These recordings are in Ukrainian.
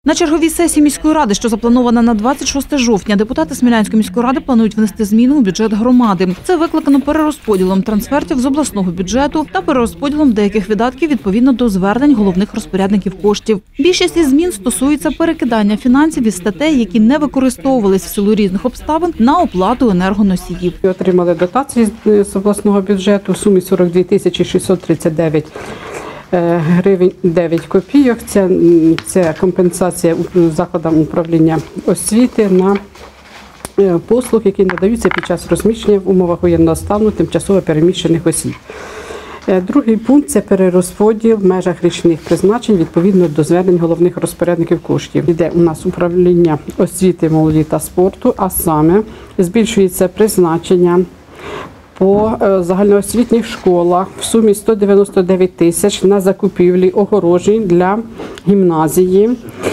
На черговій сесії міської ради, що запланована на 26 жовтня, депутати Смілянської міської ради планують внести зміни у бюджет громади. Це викликано перерозподілом трансфертів з обласного бюджету та перерозподілом деяких видатків відповідно до звернень головних розпорядників коштів. Більшість із змін стосується перекидання фінансів із статей, які не використовувались в силу різних обставин, на оплату енергоносіїв. Отримали дотації з обласного бюджету в сумі 42 тисячі 639 гривень 9 копійок. Це компенсація закладам управління освіти на послуг, які надаються під час розміщення в умовах воєнного стану тимчасово переміщених осіб. Другий пункт – це перерозподіл в межах річних призначень відповідно до звернень головних розпорядників коштів. Іде у нас управління освіти, молоді та спорту, а саме збільшується призначення по загальноосвітніх школах в сумі 199 тисяч на закупівлі огорожень для гімназії.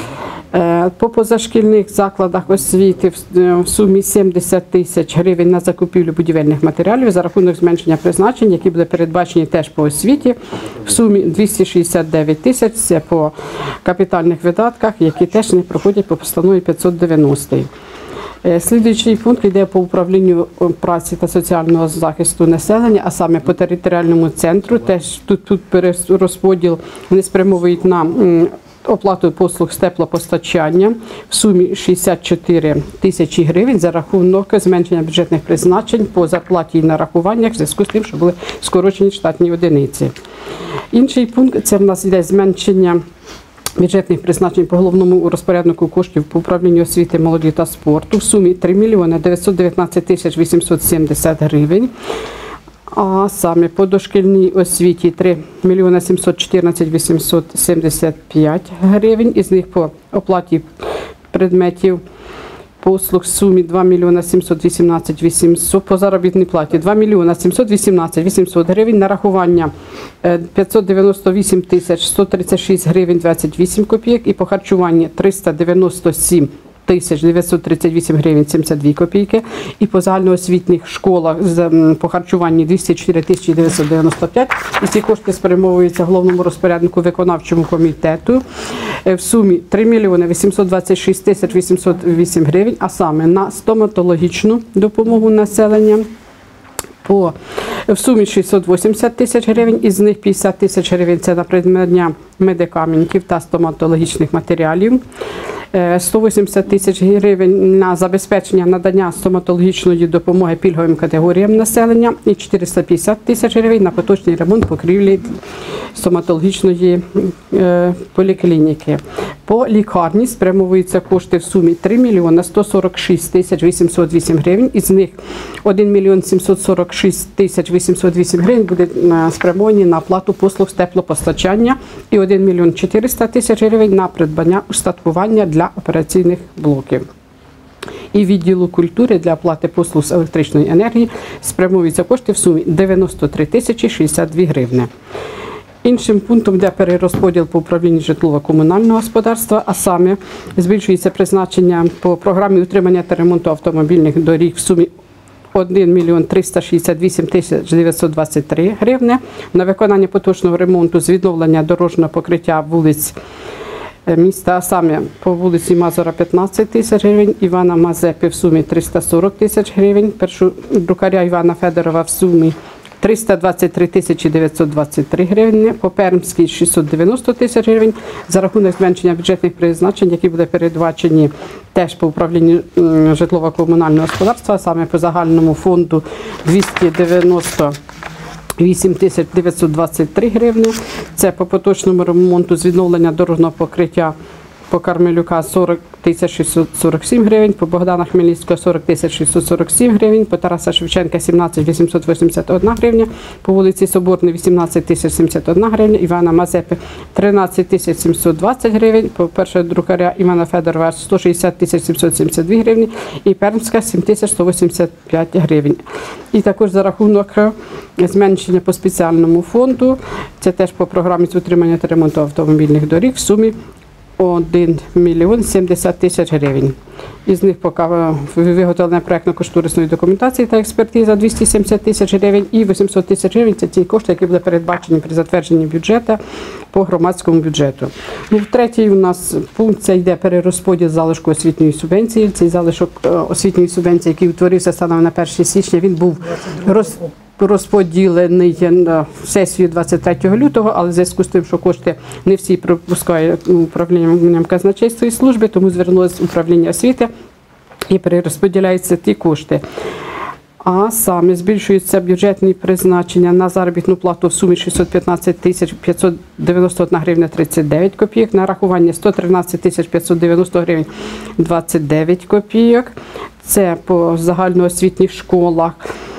По позашкільних закладах освіти в сумі 70 тисяч гривень на закупівлю будівельних матеріалів за рахунок зменшення призначень, які були передбачені теж по освіті, в сумі 269 тисяч – це по капітальних видатках, які теж не проходять по постанові 590. Слідуючий пункт йде по управлінню праці та соціального захисту населення, а саме по територіальному центру. Теж тут перерозподіл вони спрямовують на оплату послуг з теплопостачання в сумі 64 тисячі гривень за рахунок зменшення бюджетних призначень по зарплаті і нарахуваннях в зв'язку з тим, що були скорочені штатні одиниці. Інший пункт – це в нас йде зменшення бюджетних призначень по головному розпоряднику коштів по управлінню освіти, молоді та спорту в сумі 3 мільйони 919 тисяч 870 гривень. А саме по дошкільній освіті 3 мільйони 714 875 гривень. Із них по оплаті предметів послуг в сумі 2 мільйони 718 800, по заробітній платі 2 мільйони 718 800 гривень, нарахування 598 тисяч 136 гривень 28 копійок і по харчуванні 397 тисяч 938 гривень 72 копійки і по загальноосвітніх школах по харчуванні 204 тисячі 995. І ці кошти спрямовуються головному розпоряднику виконавчому комітету в сумі 3 мільйони 826 тисяч 808 гривень, а саме на стоматологічну допомогу населення в сумі 680 тисяч гривень, із них 50 тисяч гривень – це на придбання медикаментів та стоматологічних матеріалів, 180 тисяч гривень на забезпечення надання стоматологічної допомоги пільговим категоріям населення і 450 тисяч гривень на поточний ремонт покрівлі стоматологічної поліклініки. По лікарні спрямовуються кошти в сумі 3 мільйони 146 тисяч 808 гривень, із них 1 мільйон 746 тисяч 808 гривень буде спрямовані на оплату послуг з теплопостачання і 1 мільйон 400 тисяч гривень на придбання устаткування для операційних блоків. І відділу культури для оплати послуг з електричної енергії спрямовуються кошти в сумі 93 тисячі 62 гривні. Іншим пунктом йде перерозподіл по управлінню житлово-комунального господарства, а саме збільшується призначення по програмі утримання та ремонту автомобільних доріг в сумі 1 мільйон 368 тисяч 923 гривні на виконання поточного ремонту з відновлення дорожнього покриття вулиць міста, а саме по вулиці Мазура 15 тисяч гривень, Івана Мазепи в сумі 340 тисяч гривень, друкаря Івана Федорова в сумі 323 тисячі 923 гривні, по Пермській 690 тисяч гривень за рахунок зменшення бюджетних призначень, які були передбачені теж по управлінню житлово-комунального господарства, саме по загальному фонду 298 тисяч 923 гривні. Це по поточному ремонту з відновлення дорожнього покриття по Кармелюка 40 тисяч 647 гривень, по Богдана Хмельницького 40 тисяч 647 гривень, по Тараса Шевченка 17 881 гривня, по вулиці Соборної 18 тисяч 71 гривня, Івана Мазепи 13 тисяч 720 гривень, по першого друкаря Івана Федорова 160 тисяч 772 гривні і Пермська 7 тисяч 185 гривень. І також за рахунок зменшення по спеціальному фонду, це теж по програмі з утримання та ремонту автомобільних доріг в сумі 1 мільйон 70 тисяч гривень. Із них поки виготовлена проєктно-кошторисної документації та експертиза 270 тисяч гривень і 800 тисяч гривень – це ті кошти, які були передбачені при затвердженні бюджету по громадському бюджету. Третій у нас пункт – це йде перерозподіл залишку освітньої субвенції. Цей залишок освітньої субвенції, який утворився станом на 1 січня, він був розподілений на сесію 23 лютого, але в зв'язку з тим, що кошти не всі пропускає управлінням казначейства і служби, тому звернулося управління освіти і перерозподіляються ті кошти. А саме збільшуються бюджетні призначення на заробітну плату в сумі 615 тисяч 591 гривня 39 копійок, нарахування 113 тисяч 590 гривень 29 копійок. Це по загальноосвітніх школах.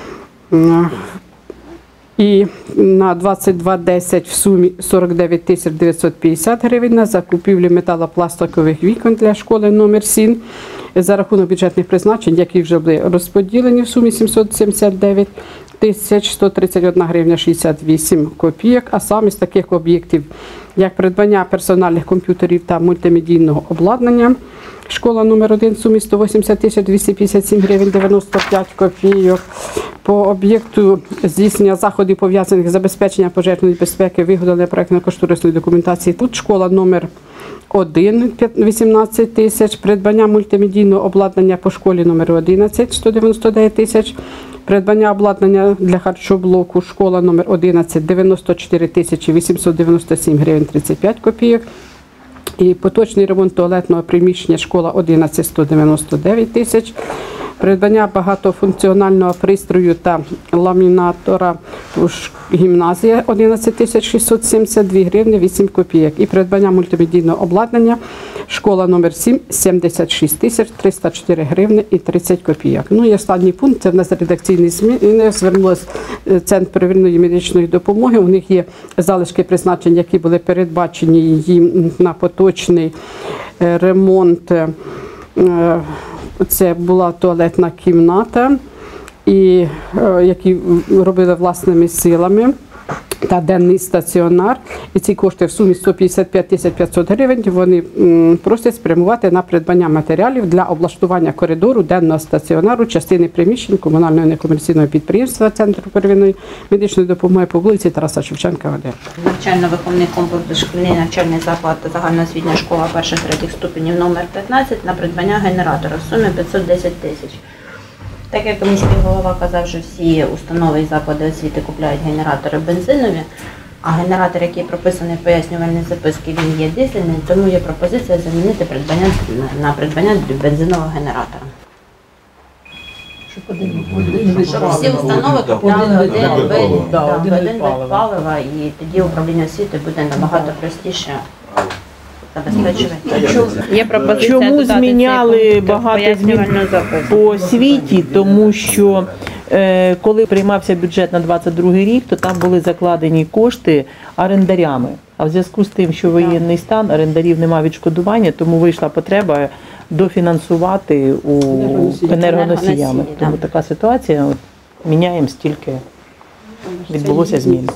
І на 2210 в сумі 49 тисяч 950 гривень на закупівлю металопластикових вікон для школи номер 7 за рахунок бюджетних призначень, які вже були розподілені в сумі 779 тисяч 131 гривня 68 копійок, а саме з таких об'єктів, як придбання персональних комп'ютерів та мультимедійного обладнання, школа номер 1 в сумі 180 тисяч 257 гривень 95 копійок. По об'єкту здійснення заходів, пов'язаних з забезпеченням пожежної безпеки, виготовлення проєктно-кошторисної документації. Тут школа номер 1 18 тисяч, придбання мультимедійного обладнання по школі номер 11 199 тисяч, придбання обладнання для харчоблоку школа номер 11 94 тисячі 897 гривень 35 копійок. І поточний ремонт туалетного приміщення школа 11 199 тисяч. Придбання багатофункціонального пристрою та ламінатора гімназія 11 тисяч 672 гривні 8 копійок. І придбання мультимедійного обладнання школа номер 7 76 тисяч 304 гривні і 30 копійок. Ну і останній пункт – це в нас редакційні зміни. Звернулося Центр первинної медичної допомоги. У них є залишки призначень, які були передбачені їм на поточний ремонт. Це була туалетна кімната, які робили власними силами, та денний стаціонар. І ці кошти в сумі 155 тисяч 500 гривень вони просять спрямувати на придбання матеріалів для облаштування коридору денного стаціонару частини приміщень комунального некомерційного підприємства Центру первинної медичної допомоги по вулиці Тараса Шевченка, 1. Навчально-виховний комплекс дошкільний навчальний заклад та загальноосвітня школа перших-третіх ступенів номер 15 на придбання генератора в сумі 510 тисяч. Так як міський голова казав, що всі установи і заклади освіти купляють генератори бензинові, а генератор, який прописаний в пояснювальній записці, він є дизельний, тому є пропозиція замінити на придбання бензинового генератора. Щоб всі установи купляли один вид палива, і тоді управління освіти буде набагато простіше забезпечувати. Чому зміняли багато змін по освіті? Тому що коли приймався бюджет на 22 рік, то там були закладені кошти орендарями. А в зв'язку з тим, що воєнний стан, орендарів немає відшкодування, тому вийшла потреба дофінансувати у енергоносіями. Тому така ситуація, міняємо стільки, відбулося змін.